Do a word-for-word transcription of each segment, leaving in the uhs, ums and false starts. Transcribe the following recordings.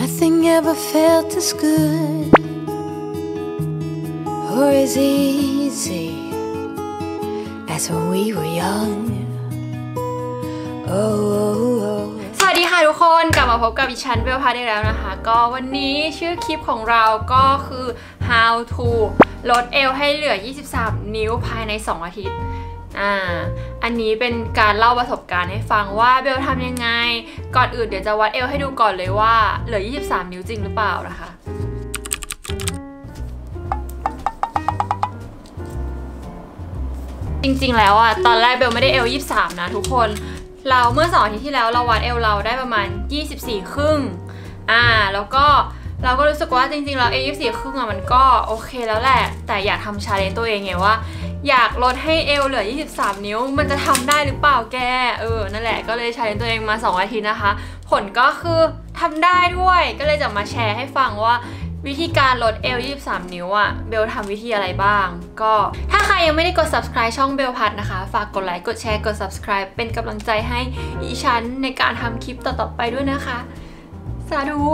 Nothing ever felt as good or as easy as when we were young. Oh, oh, oh. สวัสดีค่ะทุกคนกลับมาพบกับดิฉันเบลพาได้แล้วนะคะก็วันนี้ชื่อคลิปของเราก็คือ how to ลดเอวให้เหลือยี่สิบสามนิ้วภายในสองอาทิตย์อ่าอันนี้เป็นการเล่าประสบการณ์ให้ฟังว่าเบลทำยังไงก่อนอื่นเดี๋ยวจะวัดเอวให้ดูก่อนเลยว่าเหลือยี่สิบสามนิ้วจริงหรือเปล่านะคะจริงๆแล้วอ่ะตอนแรกเบลไม่ได้เอวยี่สิบสามนะทุกคนเราเมื่อสองอาทิตย์ที่แล้วเราวัดเอวเราได้ประมาณยี่สิบสี่ครึ่งอ่าแล้วก็เราก็รู้สึกว่าจริงๆเราเอวยี่สิบสี่ครึ่งอ่ะมันก็โอเคแล้วแหละแต่อยากทำชาเลนจ์ตัวเองไงว่าอยากลดให้เอวเหลือยี่สิบสามนิ้วมันจะทำได้หรือเปล่าแกเออนั่นแหละก็เลยชาเลนจ์ตัวเองมาสองอาทิตย์นะคะผลก็คือทำได้ด้วยก็เลยจะมาแชร์ให้ฟังว่าวิธีการลดเอวยี่สิบสามนิ้วอ่ะเบลทำวิธีอะไรบ้างก็ถ้าใครยังไม่ได้กด subscribe ช่องเบลพัดนะคะฝากกดไลค์กดแชร์กด subscribe เป็นกำลังใจให้ดิฉันในการทำคลิปต่อๆไปด้วยนะคะสาธุ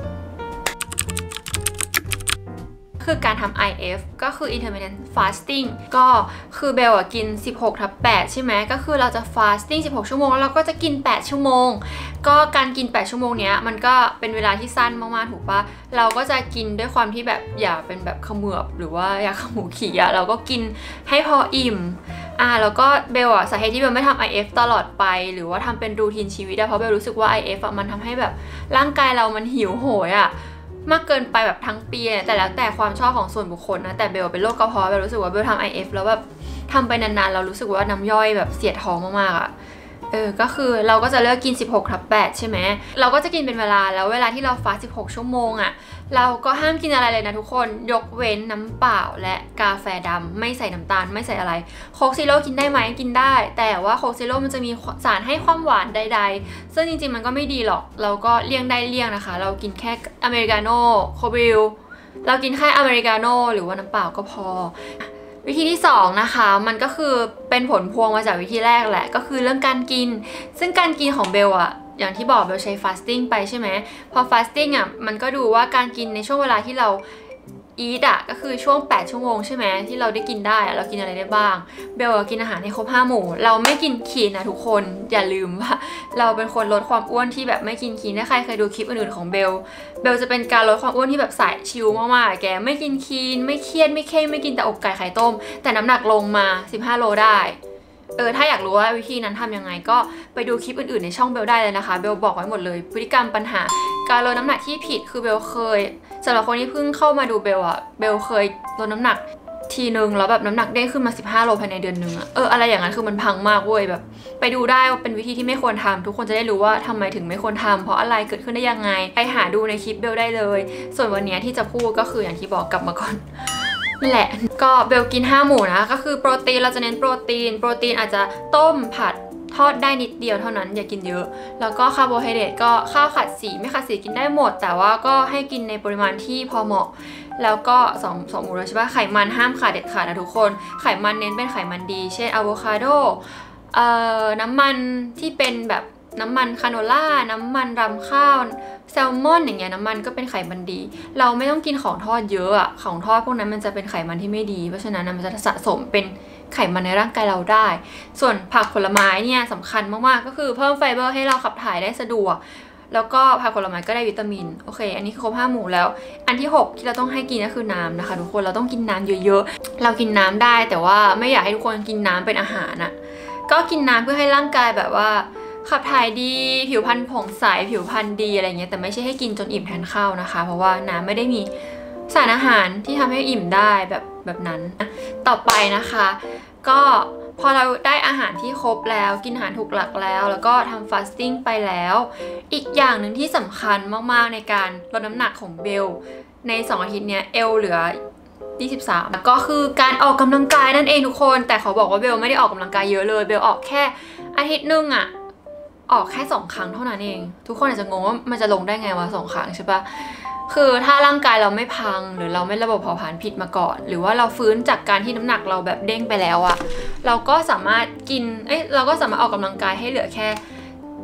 คือการทำ ไอ เอฟ ก็คือ intermittent fasting ก็คือเบลอะกิน สิบหกทับแปด ใช่ไหมก็คือเราจะ fasting สิบหกชั่วโมงแล้วเราก็จะกินแปดชั่วโมงก็การกินแปดชั่วโมงเนี้ยมันก็เป็นเวลาที่สั้นมากๆถูกปะเราก็จะกินด้วยความที่แบบอย่าเป็นแบบเขมือบหรือว่าอย่าขมูขี่อะเราก็กินให้พออิ่มอ่าแล้วก็เบลอะสาเหตุที่เบลไม่ทำ ไอ เอฟ ตลอดไปหรือว่าทำเป็นรูทีนชีวิตอะเพราะเบลรู้สึกว่า ไอ เอฟ อะมันทำให้แบบร่างกายเรามันหิวโหยอะมากเกินไปแบบทั้งปีแต่แล้วแต่ความชอบของส่วนบุคคลนะแต่เบลเป็นโรคกระเพาะเบลรู้สึกว่าเบลทำ ไอ เอฟ แล้วแบบทำไปนานๆเรารู้สึกว่าน้ำย่อยแบบเสียดท้องมากๆอ่ะเออก็คือเราก็จะเลิกกินสิบหกทับแปดใช่ไหมเราก็จะกินเป็นเวลาแล้วเวลาที่เราฟาสต์สิบหกชั่วโมงอ่ะเราก็ห้ามกินอะไรเลยนะทุกคนยกเว้นน้ำเปล่าและกาแฟดำไม่ใส่น้ำตาลไม่ใส่อะไรโค้กซีโร่กินได้ไหมกินได้แต่ว่าโค้กซีโร่มันจะมีสารให้ความหวานใดๆซึ่งจริงๆมันก็ไม่ดีหรอกเราก็เลี่ยงได้เลี่ยงนะคะเรากินแค่อเมริกาโน่โคบิลเรากินแค่อเมริกาโน่หรือว่าน้ำเปล่าก็พอวิธีที่สองนะคะมันก็คือเป็นผลพวงมาจากวิธีแรกแหละก็คือเรื่องการกินซึ่งการกินของเบลอะอย่างที่บอกเบลใช้ฟาสติ้งไปใช่ไหมพอฟาสติ้งอะมันก็ดูว่าการกินในช่วงเวลาที่เราอีทอะก็คือช่วงแปดชั่วโมงใช่ไหมที่เราได้กินได้เรากินอะไรได้บ้างเบลกินอาหารให้ครบห้าหมู่เราไม่กินคีนนะทุกคนอย่าลืมว่าเราเป็นคนลดความอ้วนที่แบบไม่กินคีนถ้าใครเคยดูคลิปอื่นๆของเบลเบลจะเป็นการลดความอ้วนที่แบบสายชิลมากๆแกไม่กินคีนไม่เครียดไม่เค้งไม่กินแต่อกไก่ไข่ต้มแต่น้ำหนักลงมาสิบห้าโลได้เออถ้าอยากรู้ว่าวิธีนั้นทำยังไงก็ไปดูคลิปอื่นๆในช่องเบลได้เลยนะคะเบลบอกไว้หมดเลยพฤติกรรมปัญหาการลดน้ำหนักที่ผิดคือเบลเคยสำหรับคนที่เพิ่งเข้ามาดูเบลอะเบลเคยลดน้ำหนักทีนึงแล้วแบบน้ำหนักเด้งขึ้นมาสิบห้าโลภายในเดือนนึงอะเอออะไรอย่างนั้นคือมันพังมากเว้ยแบบไปดูได้ว่าเป็นวิธีที่ไม่ควรทำทุกคนจะได้รู้ว่าทำไมถึงไม่ควรทำเพราะอะไรเกิดขึ้นได้ยังไงไปหาดูในคลิปเบลได้เลยส่วนวันนี้ที่จะพูดก็คืออย่างที่บอกกลับมาก่อนนั่นแหละก็เบลกินห้าหมู่นะก็คือโปรตีนเราจะเน้นโปรตีนโปรตีนอาจจะต้มผัดทอดได้นิดเดียวเท่านั้นอย่ากินเยอะแล้วก็คาร์โบไฮเดรตก็ข้าวขัดสีไม่ขัดสีกินได้หมดแต่ว่าก็ให้กินในปริมาณที่พอเหมาะแล้วก็สองสองหมู่แล้วใช่ปะไขมันห้ามขาดเด็ดขาดนะทุกคนไขมันเน้นเป็นไขมันดีเช่นอะโวคาโดเอ่อน้ำมันที่เป็นแบบน้ำมันคาโนล่าน้ำมันรำข้าวแซลมอนอย่างเงี้ยน้ำมันก็เป็นไขมันดีเราไม่ต้องกินของทอดเยอะอะของทอดพวกนั้นมันจะเป็นไขมันที่ไม่ดีเพราะฉะนั้นมันจะสะสมเป็นไขมันในร่างกายเราได้ส่วนผักผลไม้เนี่ยสำคัญมากๆก็คือเพิ่มไฟเบอร์ให้เราขับถ่ายได้สะดวกแล้วก็ผักผลไม้ก็ได้วิตามินโอเคอันนี้ครบห้าหมู่แล้วอันที่หกที่เราต้องให้กินก็คือน้ำนะคะทุกคนเราต้องกินน้ำเยอะๆเรากินน้ำได้แต่ว่าไม่อยากให้ทุกคนกินน้ำเป็นอาหารอะก็กินน้ำเพื่อให้ร่างกายแบบว่าขับถ่ายดีผิวพรรณผ่องใสผิวพรรณดีอะไรเงี้ยแต่ไม่ใช่ให้กินจนอิ่มแทนข้าวนะคะเพราะว่าน้ำไม่ได้มีสารอาหารที่ทำให้อิ่มได้แบบแบบนั้นต่อไปนะคะก็พอเราได้อาหารที่ครบแล้วกินอาหารถูกหลักแล้วแล้วก็ทำฟาสติ้งไปแล้วอีกอย่างหนึ่งที่สำคัญมากๆในการลดน้ำหนักของเบลในสองอาทิตย์เนี้ยเอวเหลือยี่สิบสามก็คือการออกกำลังกายนั่นเองทุกคนแต่เขาบอกว่าเบลไม่ได้ออกกำลังกายเยอะเลยเบลออกแค่อาทิตย์นึงอะออกแค่สองครั้งเท่านั้นเองทุกคนอาจจะงงว่ามันจะลงได้ไงวะสองครั้งใช่ปะคือถ้าร่างกายเราไม่พังหรือเราไม่ระบบเผาผลาญผิดมาก่อนหรือว่าเราฟื้นจากการที่น้ำหนักเราแบบเด้งไปแล้วอะเราก็สามารถกินเอ้ยเราก็สามารถออกกำลังกายให้เหลือแค่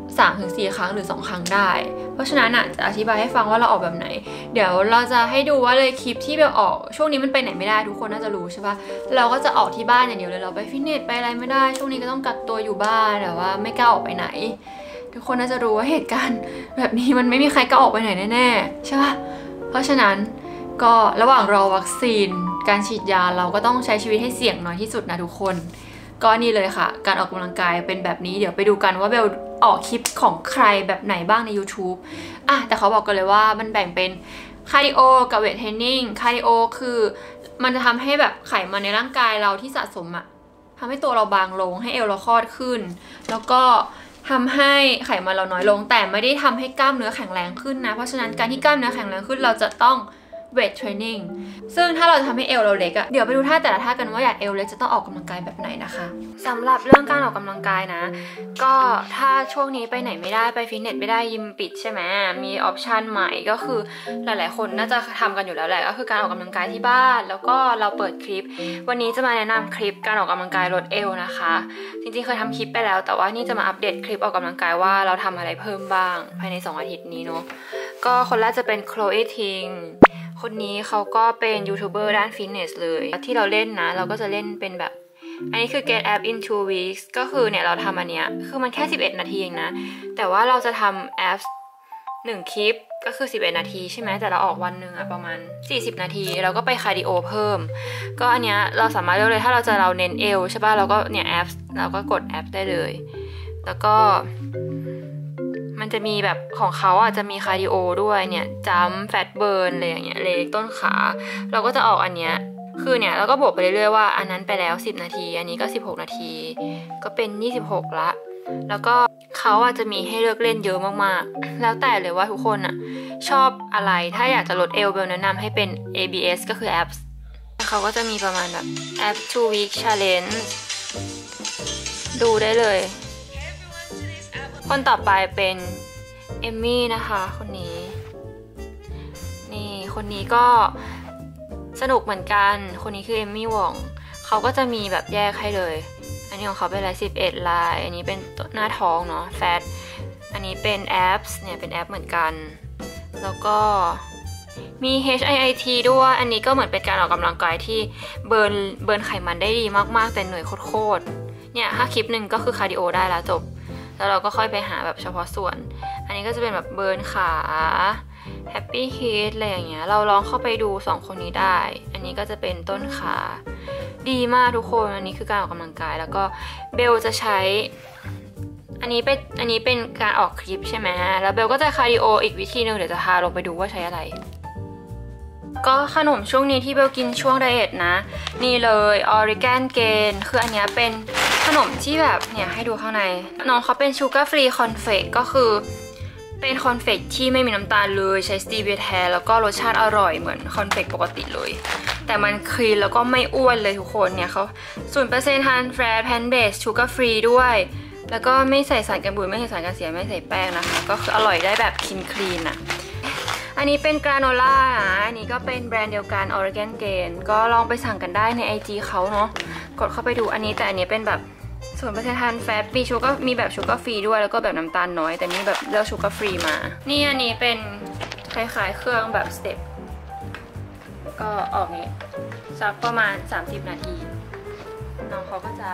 สามถึงสี่ ครั้งหรือสองครั้งได้เพราะฉะนั้นอ่ะจะอธิบายให้ฟังว่าเราออกแบบไหนเดี๋ยวเราจะให้ดูว่าเลยคลิปที่เบลออกช่วงนี้มันไปไหนไม่ได้ทุกคนน่าจะรู้ใช่ปะเราก็จะออกที่บ้านอย่างเดียวเลยเราไปฟิตเนสไปอะไรไม่ได้ช่วงนี้ก็ต้องกักตัวอยู่บ้านแต่ว่าไม่กล้าออกไปไหนทุกคนน่าจะรู้ว่าเหตุการณ์แบบนี้มันไม่มีใครกล้าออกไปไหนแน่ๆใช่ปะเพราะฉะนั้นก็ระหว่างรอวัคซีนการฉีดยาเราก็ต้องใช้ชีวิตให้เสี่ยงน้อยที่สุดนะทุกคนก็นี่เลยค่ะการออกกำลังกายเป็นแบบนี้เดี๋ยวไปดูกันว่าเบลออกคลิปของใครแบบไหนบ้างใน ยูทูบ อ่ะแต่เขาบอกกันเลยว่ามันแบ่งเป็นคาร์ดิโอกับเวทเทรนนิ่งคาร์ดิโอคือมันจะทำให้แบบไขมันในร่างกายเราที่สะสมอะทำให้ตัวเราบางลงให้เอวเราคลอดขึ้นแล้วก็ทำให้ไขมันเราน้อยลงแต่ไม่ได้ทำให้กล้ามเนื้อแข็งแรงขึ้นนะเพราะฉะนั้นการที่กล้ามเนื้อแข็งแรงขึ้นเราจะต้องเวทเทรนนิ่งซึ่งถ้าเราจะทำให้เอวเราเล็กอะเดี๋ยวไปดูท่าแต่ละท่ากันว่าอยากเอวเล็กจะต้องออกกำลังกายแบบไหนนะคะสำหรับเรื่องการออกกำลังกายนะก็ถ้าช่วงนี้ไปไหนไม่ได้ไปฟิตเนสไม่ได้ยิมปิดใช่ไหมมีออปชันใหม่ก็คือหลายๆคนน่าจะทำกันอยู่แล้วแหละก็คือการออกกำลังกายที่บ้านแล้วก็เราเปิดคลิปวันนี้จะมาแนะนำคลิปการออกกำลังกายลดเอวนะคะจริงๆเคยทำคลิปไปแล้วแต่ว่านี่จะมาอัปเดตคลิปออกกำลังกายว่าเราทำอะไรเพิ่มบ้างภายในสองอาทิตย์นี้เนาะก็คนแรกจะเป็นโคลอีทิงคนนี้เขาก็เป็นยูทูบเบอร์ด้านฟิตเนสเลยที่เราเล่นนะเราก็จะเล่นเป็นแบบอันนี้คือ get ab in two weeks ก็คือเนี่ยเราทำอันเนี้ยคือมันแค่สิบเอ็ดนาทีเองนะแต่ว่าเราจะทำ abs หนึ่งคลิปก็คือสิบเอ็ดนาทีใช่ไหมแต่เราออกวันหนึ่งอะประมาณสี่สิบนาทีเราก็ไปคาร์ดิโอเพิ่มก็อันเนี้ยเราสามารถเลือกเลยถ้าเราจะเราเน้นเอวใช่ป่ะเราก็เนี่ย abs เราก็กด abs ได้เลยแล้วก็มันจะมีแบบของเขาอ่ะจะมีคาร์ดิโอด้วยเนี่ยจัมป์แฟตเบิร์นอะไรอย่างเงี้ยเล็กต้นขาเราก็จะออกอันเนี้ยคือเนี่ยเราก็บวกไปเรื่อยๆว่าอันนั้นไปแล้วสิบนาทีอันนี้ก็สิบหกนาทีก็เป็นยี่สิบหกละแล้วก็เขาอาจจะมีให้เลือกเล่นเยอะมากๆแล้วแต่เลยว่าทุกคนอ่ะชอบอะไรถ้าอยากจะลดเอวเบลแนะนำให้เป็น เอ บี เอส ก็คือ abs เขาก็จะมีประมาณแบบ abs two week challenge ดูได้เลยคนต่อไปเป็นเอมมี่นะคะคนนี้นี่คนนี้ก็สนุกเหมือนกันคนนี้คือเอมมี่หว่องเขาก็จะมีแบบแยกให้เลยอันนี้ของเขาเป็นลายสิบเอ็ดลายอันนี้เป็นหน้าท้องเนาะแฟตอันนี้เป็น abs เนี่ยเป็น abs เหมือนกันแล้วก็มี เอช ไอ ไอ ที ด้วยอันนี้ก็เหมือนเป็นการออกกำลังกายที่เบิร์นเบิร์นไขมันได้ดีมากๆแต่เหนื่อยโคตรๆเนี่ยถ้าคลิปหนึ่งก็คือคาร์ดิโอได้แล้วจบแล้วเราก็ค่อยไปหาแบบเฉพาะส่วนอันนี้ก็จะเป็นแบบเบิร์นขาแฮปปี้ฮีทอะไรอย่างเงี้ยเราลองเข้าไปดูสองคนนี้ได้อันนี้ก็จะเป็นต้นขาดีมากทุกคนอันนี้คือการออกกำลังกายแล้วก็เบลจะใช้อันนี้เป็นอันนี้เป็นการออกคลิปใช่ไหมแล้วเบลก็จะคาร์ดิโออีกวิธีนึงเดี๋ยวจะพาลงไปดูว่าใช้อะไรก็ขนมช่วงนี้ที่เบลกินช่วงไดเอทนะนี่เลยออริแกนเกนคืออันนี้เป็นขนมที่แบบเนี่ยให้ดูข้างในน้องเขาเป็นชูการ์ฟรีคอนเฟกก็คือเป็นคอนเฟกที่ไม่มีน้ำตาลเลยใช้สตีเวียแทนแล้วก็รสชาติอร่อยเหมือนคอนเฟกปกติเลยแต่มันคลีนแล้วก็ไม่อ้วนเลยทุกคนเนี่ยเขาศูนย์เปอร์เซ็นต์ทานแฟร์แพนเบสชูการ์ฟรีด้วยแล้วก็ไม่ใส่สารกันบูดไม่ใส่สารกันเสียไม่ใส่แป้งนะคะก็คืออร่อยได้แบบคลีนคลีนอะอันนี้เป็นกราโนล่านะอันนี้ก็เป็นแบรนด์เดียวกัน Oregon Gain ก็ลองไปสั่งกันได้ใน ไอ จี เขาเนาะกดเข้าไปดูอันนี้แต่อันนี้เป็นแบบศูนย์เปอร์เซ็นต์ทานแฟตมีชูก็มีแบบชูการ์ฟรีด้วยแล้วก็แบบน้ำตาลน้อยแต่นี่แบบเลือกชูการ์ฟรีมานี่อันนี้เป็นคล้ายๆเครื่องแบบสเต็ปก็ออกนี้สักประมาณสามสิบนาทีน้องเขาก็จะ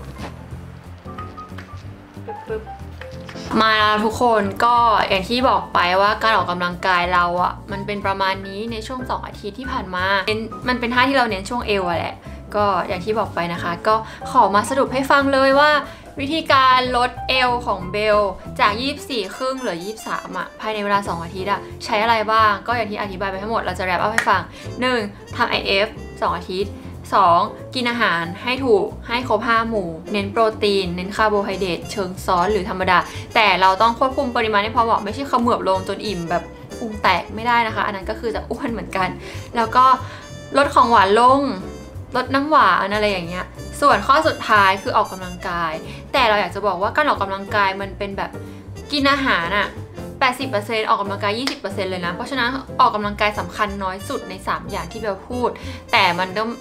ปึ๊บมาแล้วทุกคนก็อย่างที่บอกไปว่าการออกกำลังกายเราอะมันเป็นประมาณนี้ในช่วงสองอาทิตย์ที่ผ่านมามันเป็นท่าที่เราเน้นช่วงเอวอะแหละก็อย่างที่บอกไปนะคะก็ขอมาสรุปให้ฟังเลยว่าวิธีการลดเอวของเบลจากยี่สิบสี่ครึ่งเหลือยี่สิบสามอะภายในเวลาสองอาทิตย์อะใช้อะไรบ้างก็อย่างที่อธิบายไปทั้งหมดเราจะแรปเอาให้ฟังหนึ่งทำ ไอ เอฟ สองอาทิตย์สองกินอาหารให้ถูกให้ครบห้าหมู่เน้นโปรตีนเน้นคาร์โบไฮเดรตเชิงซ้อนหรือธรรมดาแต่เราต้องควบคุมปริมาณให้พอเหมาะไม่ใช่เขมือบลงจนอิ่มแบบพุงแตกไม่ได้นะคะอันนั้นก็คือจะอ้วนเหมือนกันแล้วก็ลดของหวานลงลดน้ำหวานอะไรอย่างเงี้ยส่วนข้อสุดท้ายคือออกกำลังกายแต่เราอยากจะบอกว่าการออกกำลังกายมันเป็นแบบกินอาหารอะแปดสิบเปอร์เซ็นต์ ออกกำลังกาย ยี่สิบเปอร์เซ็นต์ เลยนะเพราะฉะนั้นออกกำลังกายสำคัญน้อยสุดในสามอย่างที่เบลพูดแต่มันต้อง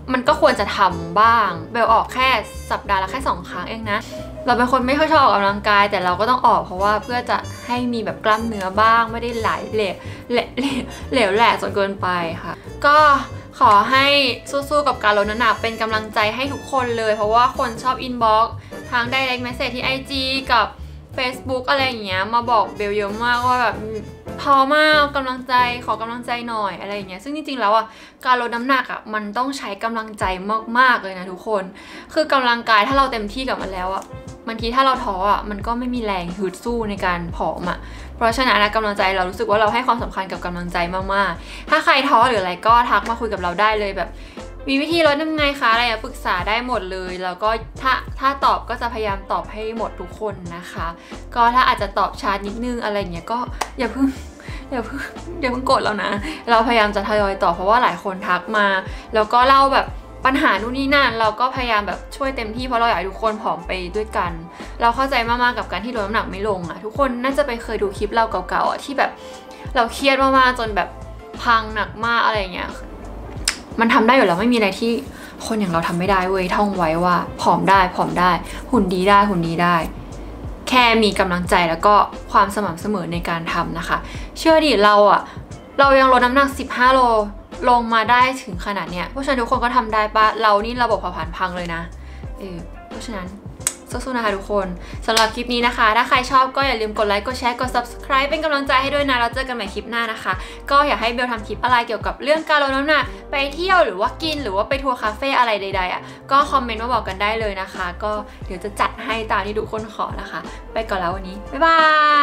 มันก็ควรจะทำบ้างเบลออกแค่สัปดาห์ละแค่สองครั้งเองนะเราเป็นคนไม่ค่อยชอบออกกำลังกายแต่เราก็ต้องออกเพราะว่าเพื่อจะให้มีแบบกล้ามเนื้อบ้างไม่ได้ไหลเหลวเหลวเหลวแหลกจนเกินไปค่ะก็ขอให้สู้ๆกับการลดน้ำหนักเป็นกำลังใจให้ทุกคนเลยเพราะว่าคนชอบอินบ็อกซ์ทาง direct message ที่ ไอ จี กับ Facebook อะไรอย่างเงี้ยมาบอกเบลเยอะมากว่าแบบพอมากกำลังใจขอกำลังใจหน่อยอะไรอย่างเงี้ยซึ่งจริงๆแล้วอ่ะการลดน้ำหนักอ่ะมันต้องใช้กำลังใจมากๆเลยนะทุกคนคือกำลังกายถ้าเราเต็มที่กับมันแล้วอ่ะบางทีถ้าเราท้ออ่ะมันก็ไม่มีแรงฮึดสู้ในการผอมอ่ะเพราะฉะนั้นนะกำลังใจเรารู้สึกว่าเราให้ความสำคัญกับกำลังใจมากๆถ้าใครท้อหรืออะไรก็ทักมาคุยกับเราได้เลยแบบมีวิธีลดยังไงคะอะไรปรึกษาได้หมดเลยแล้วก็ถ้าถ้าตอบก็จะพยายามตอบให้หมดทุกคนนะคะก็ถ้าอาจจะตอบช้านิดนึงอะไรเงี้ยก็อย่าเพิ่งอย่าเพิ่งอย่าเพิ่งโกรธเรานะเราพยายามจะทยอยตอบเพราะว่าหลายคนทักมาแล้วก็เล่าแบบปัญหานู่นนี่นั่นเราก็พยายามแบบช่วยเต็มที่เพราะเราอยากให้ทุกคนผอมไปด้วยกันเราเข้าใจมากๆกับการที่ลดน้ำหนักไม่ลงอะทุกคนน่าจะไปเคยดูคลิปเราเก่าๆอะที่แบบเราเครียดมากๆจนแบบพังหนักมากอะไรเงี้ยมันทำได้อยู่แล้วไม่มีอะไรที่คนอย่างเราทำไม่ได้เว้ยท่องไว้ว่าผอมได้ผอมได้หุ่นดีได้หุ่นดีได้แค่มีกำลังใจแล้วก็ความสม่ำเสมอในการทำนะคะเชื่อดิเราอะเรายังลดน้ำหนักสิบห้าโลลงมาได้ถึงขนาดเนี้ยเพราะฉะนั้นทุกคนก็ทำได้ปะเรานี่ระบบเผาผลาญพังเลยนะเออเพราะฉะนั้นสู้ๆนะคะทุกคนสำหรับคลิปนี้นะคะถ้าใครชอบก็อย่าลืมกดไลค์กดแชร์กด ซับสไครบ์ เป็นกำลังใจให้ด้วยนะแล้วเจอกันใหม่คลิปหน้านะคะก็อยากให้เบลทำคลิปอะไรเกี่ยวกับเรื่องการลดน้ำหนักไปเที่ยวหรือว่ากินหรือว่าไปทัวร์คาเฟ่อะไรใดๆอ่ะก็คอมเมนต์มาบอกกันได้เลยนะคะก็เดี๋ยวจะจัดให้ตามที่ทุกคนขอนะคะไปก่อนแล้ววันนี้บ๊ายบาย